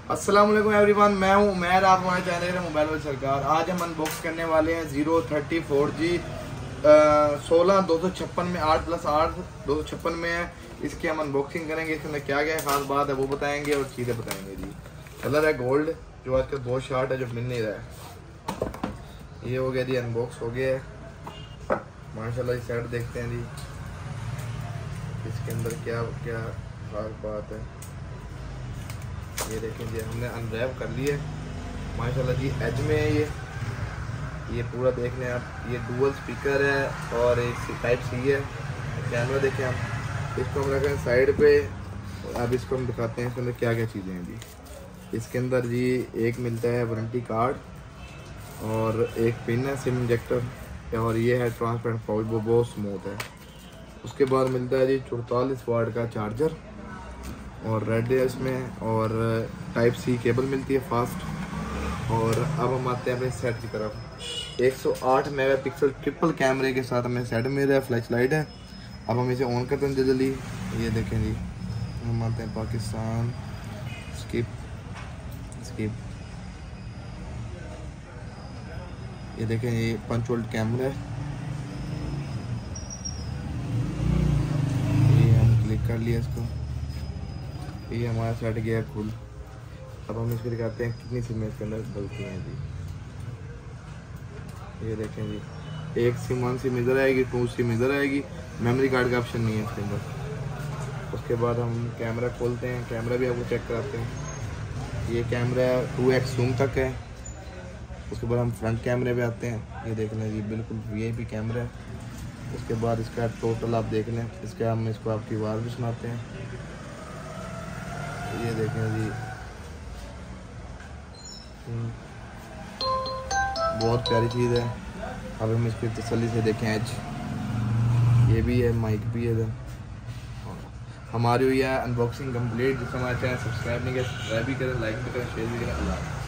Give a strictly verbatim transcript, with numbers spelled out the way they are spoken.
अस्सलाम वालेकुम एवरीवन, मैं हूं उमैर, आप हमारे चैनल मोबाइल वाली सरकार। आज हम अनबॉक्स करने वाले हैं जीरो थर्टी फोर जी सोलह दो सौ छप्पन में आठ प्लस आठ दो सौ छप्पन में है। इसकी हम अनबॉक्सिंग करेंगे, इसके अंदर क्या क्या खास बात है वो बताएंगे और चीज़ें बताएंगे जी। कलर है गोल्ड, जो आजकल बहुत शार्ट है, जो मिल नहीं रहा है। ये हो गया जी, अनबॉक्स हो गया है माशाल्लाह। सेट देखते हैं जी, इसके अंदर क्या क्या खास बात है। ये देखें जी, हमने अनरैप कर लिया माशाल्लाह जी। एज में है ये ये पूरा देख लें आप। ये डुअल स्पीकर है और एक टाइप सी है। कैमरा देखें आप, इसको हम रखें साइड पे। अब इसको हम दिखाते हैं इसके अंदर क्या क्या चीज़ें हैं जी। इसके अंदर जी एक मिलता है वारंटी कार्ड और एक पिन है सिम इंजेक्टर, और ये है ट्रांसपेरेंट पाउच, वो बहुत स्मूथ है। उसके बाद मिलता है जी चौतालीस वाट का चार्जर और रेड है इसमें, और टाइप सी केबल मिलती है फास्ट। और अब हम आते हैं अपने सेट की तरफ। एक सौ आठ मेगापिक्सल ट्रिपल कैमरे के साथ हमें सेट मिल रहा है, फ्लैश लाइट है। अब हम इसे ऑन करते हैं जल्दी। ये देखें जी, हम आते हैं पाकिस्तान, स्किप स्किप। ये देखें, ये पंच वोल्ट कैमरा है। ये हम क्लिक कर लिया इसको, ये हमारा सेट गया खुल। अब हम इसको दिखाते हैं कितनी सिम इसके अंदर डलती हैं जी। ये देखें जी, एक सिम वन सिम इधर आएगी, टू सिम इधर आएगी। मेमोरी कार्ड का ऑप्शन नहीं है इसके अंदर। उसके बाद हम कैमरा खोलते हैं, कैमरा भी आपको चेक कराते हैं। ये कैमरा टू एक्स जूम तक है। उसके बाद हम फ्रंट कैमरे पे आते हैं। ये देख लें जी, बिल्कुल वी आई पी कैमरा है। उसके बाद इसका टोटल आप देख लें, इसका हम इसको आपकी आवाज़ भी सुनाते हैं। ये देखें जी, बहुत प्यारी चीज़ है। अब हम इसकी तसल्ली से देखें एज, ये भी है, माइक भी है। हमारी हुई है अनबॉक्सिंग कंप्लीट। जिससे हमारे चैनल सब्सक्राइब नहीं किया, सब्सक्राइब भी करें, लाइक भी करें, शेयर भी करें। अल्लाह।